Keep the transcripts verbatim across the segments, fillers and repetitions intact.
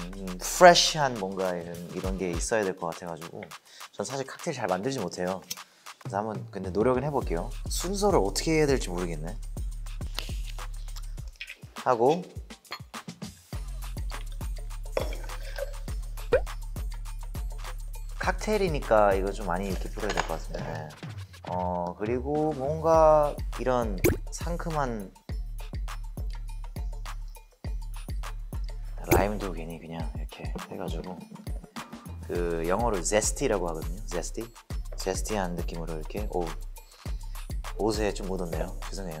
음, 프레쉬한 뭔가 이런, 이런 게 있어야 될 것 같아가지고 전 사실 칵테일 잘 만들지 못해요. 그래서 한번 근데 노력은 해볼게요. 순서를 어떻게 해야 될지 모르겠네. 하고 칵테일이니까 이거 좀 많이 이렇게 뿌려야 될 것 같은데. 어 그리고 뭔가 이런 상큼한 라임도 괜히 그냥 이렇게 해가지고 그 영어로 zesty라고 하거든요. zesty, zesty한 느낌으로 이렇게. 오, 옷에 좀 묻었네요. 죄송해요.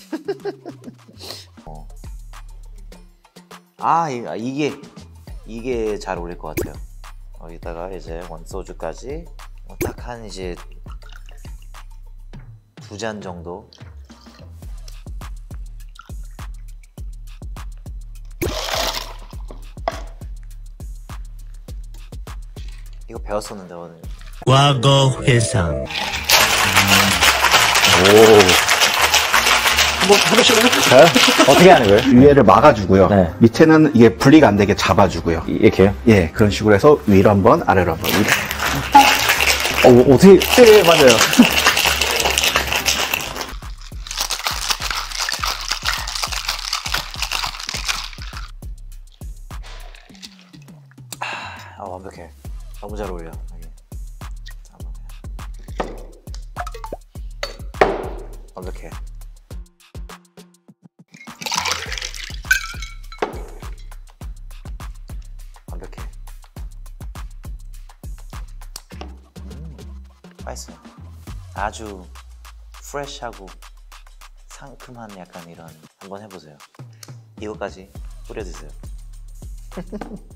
어. 아 이, 이게 이게 잘 어울릴 것 같아요. 여기다가 이제 원소주까지 딱 한 이제 두 잔 정도. 이거 배웠었는데 오늘. 과거 회상. 오. 한번 해보실래요? 저요? 어떻게 하는 거예요? 위에를 막아주고요. 네. 밑에는 이게 분리가 안 되게 잡아주고요. 이렇게요? 예, 그런 식으로 해서 위로 한 번, 아래로 한 번. 위로. 어, 어떻게, 네, 맞아요. 아 완벽해. 너무 잘 어울려. 여기. 완벽해. 완벽해. 음, 맛있어요. 아주 프레쉬하고 상큼한 약간 이런. 한번 해보세요. 이거까지 뿌려주세요.